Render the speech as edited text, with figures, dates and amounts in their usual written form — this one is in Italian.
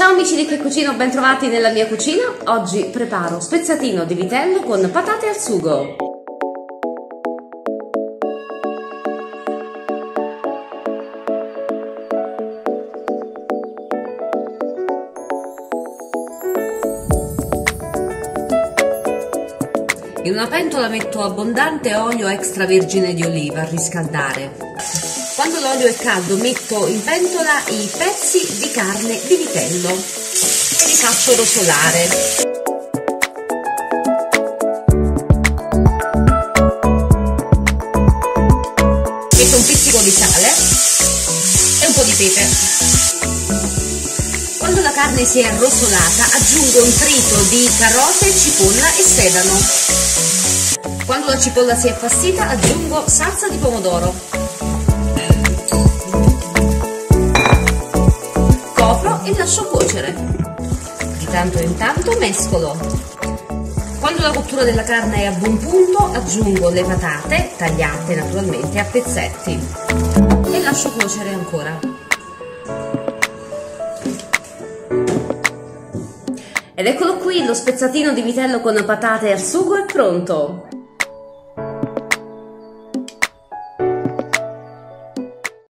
Ciao amici di Che Cucino, bentrovati nella mia cucina. Oggi preparo spezzatino di vitello con patate al sugo. In una pentola metto abbondante olio extravergine di oliva a riscaldare. Quando l'olio è caldo metto in pentola i pezzi di carne di vitello e li faccio rosolare. Metto un pizzico di sale e un po' di pepe. Quando la carne si è rosolata aggiungo un trito di carote, cipolla e sedano. Quando la cipolla si è appassita aggiungo salsa di pomodoro. Copro e lascio cuocere. Di tanto in tanto mescolo. Quando la cottura della carne è a buon punto aggiungo le patate, tagliate naturalmente a pezzetti, e lascio cuocere ancora. Ed eccolo qui, lo spezzatino di vitello con patate al sugo è pronto!